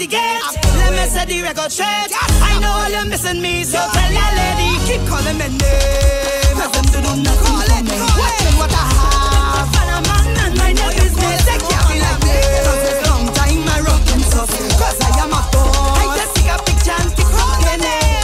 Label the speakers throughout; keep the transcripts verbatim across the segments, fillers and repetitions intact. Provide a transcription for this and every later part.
Speaker 1: gate. Let me set the record straight. I know all you're missing me, so tell your lady, keep calling me name. Cause them to do nothing for me. Watching what I have. Follow man and mind your business. They can't be like me. Cause it's long time I rockin' so. Cause I am a boy. I just take a picture and tick up your name.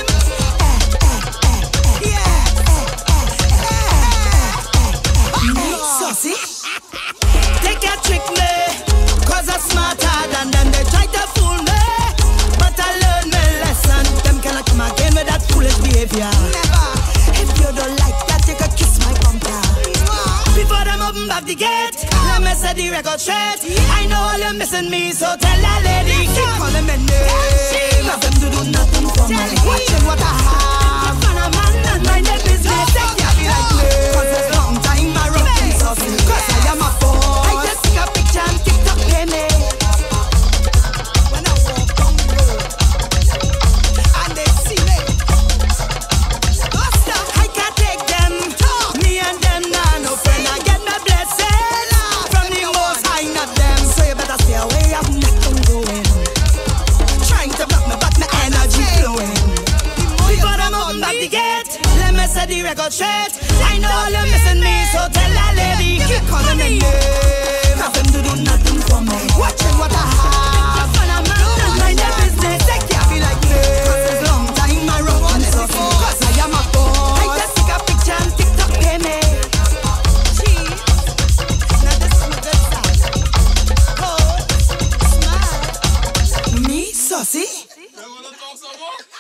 Speaker 1: Saucy. Take a trick me, cause I'm smarter than them. They try to fool me, but I learned my lesson. Them cannot come again with that foolish behavior. Never. If you don't like that, you can kiss my bumper. Before them open back the gate, let me set the record straight. I know all you're missing me, so tell that lady, keep calling me name. Cause them to do nothing for me. Watching what I have. Man a man and mind their business. They can't be like me. Cause it's long time I rockin' saucy. Cause I am a boy. I just take a picture and TikTok pay me. When I walk down the road and they see me, Buster, I can't take them. Me and them nah no friend. I get my blessing from the most high, not them. So you better stay away, I've nothing going. Trying to block me, but my energy flowing. Before them open back the gate, let me set the record straight. I know all you're missing me, so tell that lady, keep calling me name. Cause them to do nothing for me. Watching what I have. Fun a man and mind their business. They can't be like me. Cause it's long time I rockin' so. Cause I am a boy. I just take a picture and TikTok pay me. Cheese. Now this is my good side. Cold. Smile. Me, saucy.
Speaker 2: You wanna talk some more?